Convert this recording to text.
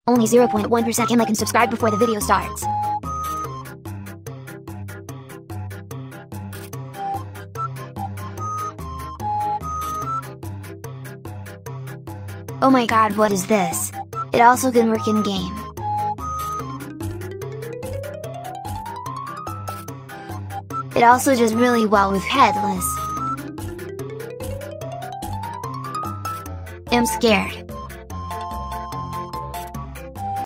Only 0.1% can like and subscribe before the video starts. Oh my god, what is this? It also can work in game. It also does really well with headless. I'm scared.